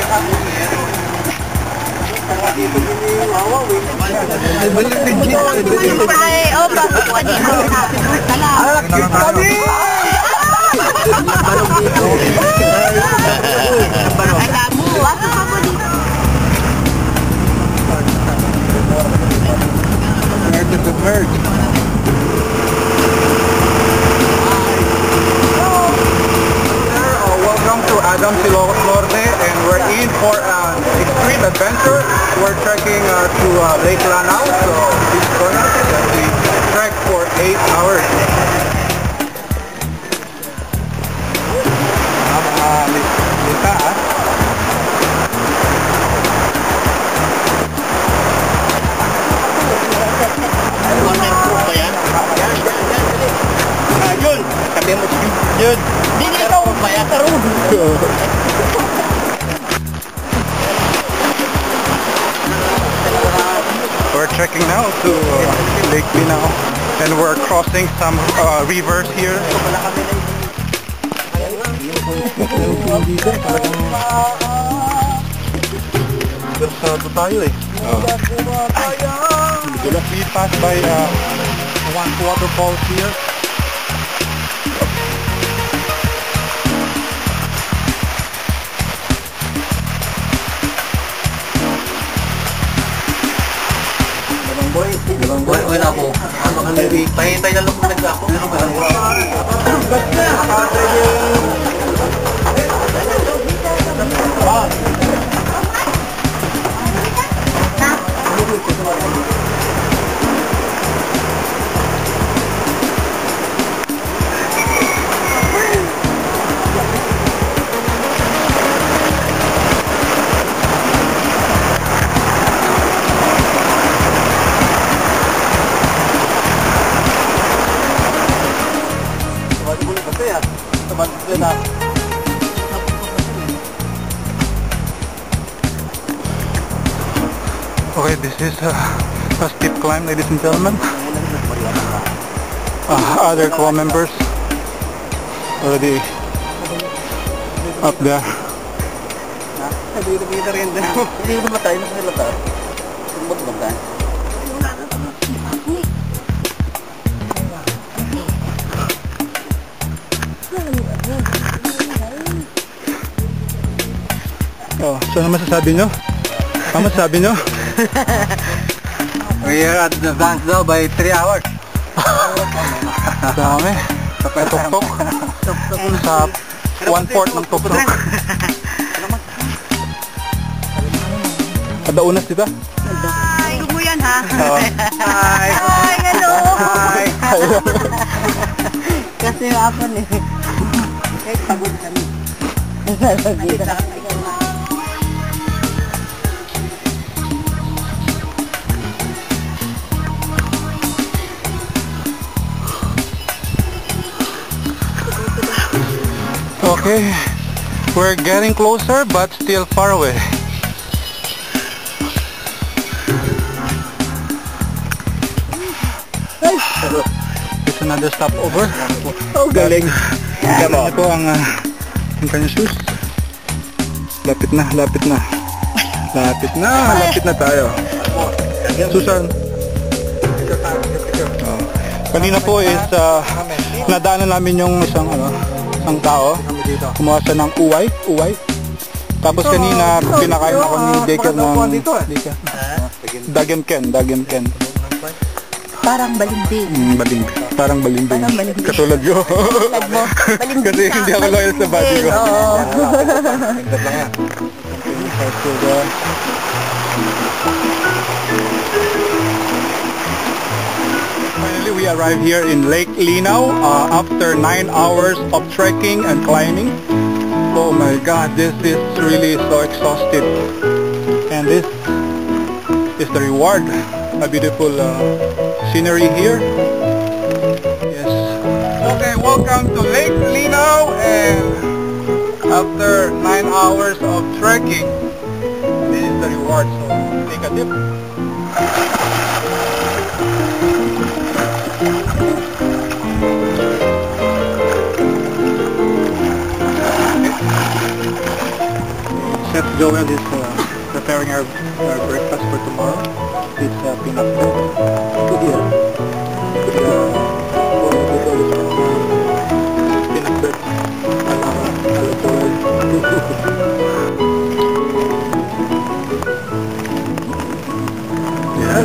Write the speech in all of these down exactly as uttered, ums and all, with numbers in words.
And we're in for an extreme adventure. We're trekking uh, to uh, Lake Linao, so this is going to be trek for eight hours. Yun, sabi mo yun. Hindi ikaw kaya karun. We're trekking now to uh, Lake Linao, and we're crossing some uh, rivers here. tayo eh. We pass by uh, one waterfalls here. Boy, boy, boy na po. Ano ka nari? Pahintay na lukong nagdako. Ano ba? Ba't na? Okay, this is uh, a steep climb, ladies and gentlemen. Uh, other crew members already up there. Oh, so ano masasabi nyo? Ano masasabi nyo? We are at the bank daw by three hours. Dami. Sa tuk-tuk. Sa one-fourth ng tuk-tuk. Kadaunas dito? Hi! Gusto mo yan ha? Hi! Hi! Hello! Hi! Kasi hapon eh. Kahit pagod kami. Okay, we're getting closer but still far away. It's another stopover. Oh, galing. Ito po ang uh, ang kanyang shoes. Lapit na, lapit na. Lapit na, lapit na tayo. Susan. Oh. Kanina po is uh, nadaanan namin yung isang ano, isang tao. Kumuha siya ng uway, uway. Tapos kanina pinakain ako ni Jacob ng Dagem Ken, Dagem Ken. Parang balimbing. Mm, balimbing. Parang balimbing. Parang balimbing. Katulad ko. Katulad mo. Balimbing Kasi ka. hindi ako loyal sa body ko. Oo. Finally, we arrived here in Lake Linao uh, after nine hours of trekking and climbing. Oh my God, this is really so exhausted. And this is the reward. A beautiful uh, scenery here. Yes. Okay, welcome to Lake Linao, and after nine hours of trekking, this is the reward. So take a dip. Set Joel is uh, preparing our, our breakfast for tomorrow. It's uh, peanut bread. Yeah. Uh, peanut bread. Ala, ala Joel. Yan.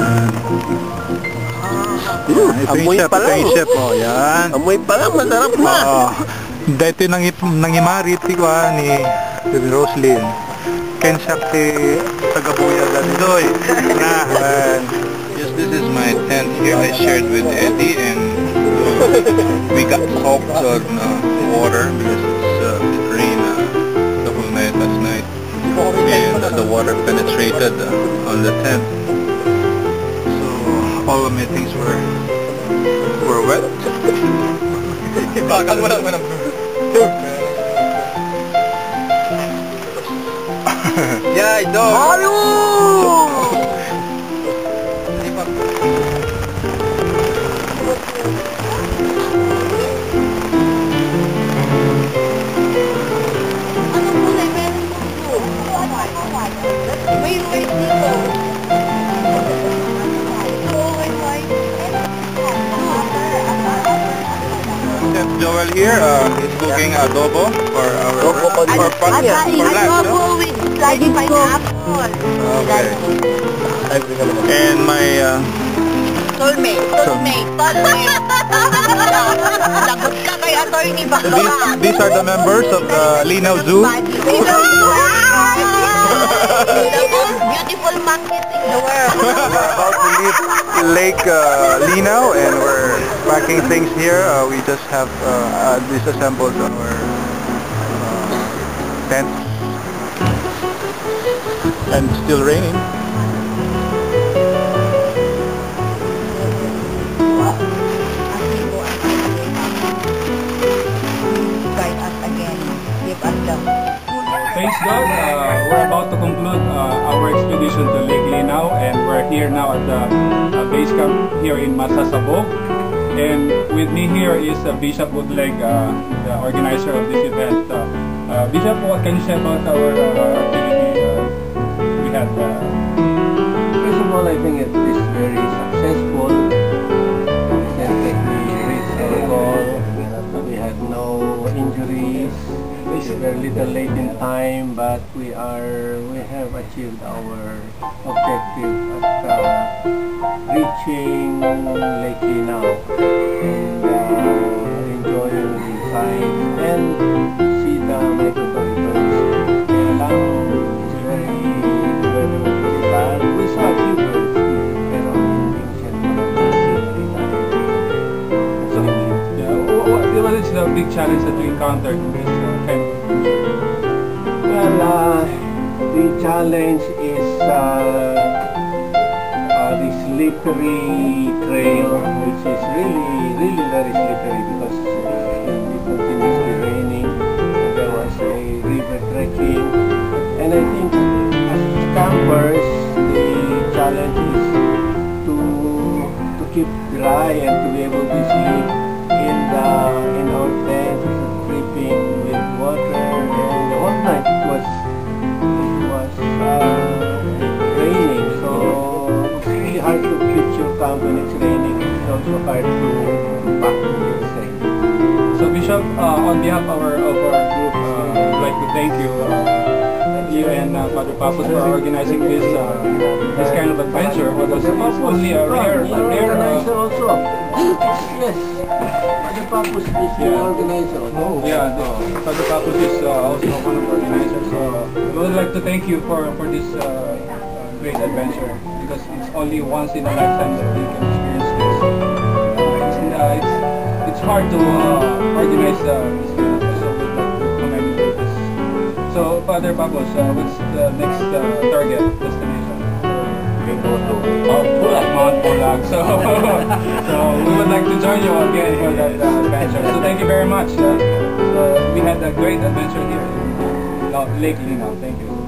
Hmm, Ito yung amoy chef, pa ito lang. yung chef, oh, yan. Amoy pa lang, masarap na. Oo. Dito yung nangimarit ni ni Roslyn. Ken siya ti tagabuya dati doy. Nah, yes, this is my tent here. I shared with Eddie, and we got soaked on uh, water because it's, uh, it rained uh, the whole night last night, and uh, the water penetrated uh, on the tent. So all of my things were were wet. Bakal mo lang man. Yay, dog! Mario! Anong kulay meron mo? May white dito. Oh, white, white. Chef Joel here, uh, he's cooking adobo for our Adobo for, for, for, for lunch, no? with sliced pineapple. Okay. And my uh, Soulmate. Soulmate. Soulmate. Lagot ka kay attorney ba? these, these are the members of the Linao Zoo. The most beautiful monkeys in the world. We're about to leave Lake uh, Linao, and we're packing things here. Uh, we just have uh, uh, disassembled our uh, tent, and it's still raining. Guide us again. Give us the Thanks God, uh, we're about to conclude uh, our expedition to Lake Linao, and we're here now at the uh, base camp here in Masasabo. And with me here is uh, Bishop Woodleg, uh, the organizer of this event. Uh, uh, Bishop, what can you say about our uh, activity uh, we had? Uh, First of all, I think it is very successful. Recently, we reached our goal. We had no injuries. It's very little late in time, but we are we have achieved our objective at uh, reaching Lake Linao and uh, enjoying the sights and see the microturtles. Kaya lang, it's very, very, very bad. We saw a few birds, pero hindi siya naman. so, yeah, what, what is the big challenge that you encountered in this uh, kind of adventure? Well, uh, the challenge is uh, uh, the slippery trail, which is really, really very slippery because it continuously raining. And there was a river trekking, and I think as campers, the challenge is to to keep dry and to be able to sleep in the in our tents, dripping with water. And the whole night it was it was uh, raining, so it's really hard to keep your camp when it's raining. It's also hard to pack with the same. So Bishop, uh, on behalf of our, of our group, uh, we'd like to thank you, uh, you and uh, Father Papus for organizing this uh, this kind of adventure, because it's only a rare, a rare. Organizer Uh, also. Yes. Father Papus is the Yeah. organizer. Oh. yeah, the, Father Papus is uh, also one of the organizers. So we would like to thank you for for this uh, uh, great adventure, because it's only once in a lifetime that you can experience this. Uh, it's, uh, it's it's hard to uh, organize uh, this kind of thing, so we'd like to commend you for this. So Father Papus, uh, what's the next uh, target destination? We go to Mount Pulag. Mount Pulag. So, so we would like to join you again for that uh, adventure. So thank you very much. Uh, uh, we had a great adventure here in Lake Linao. Thank you.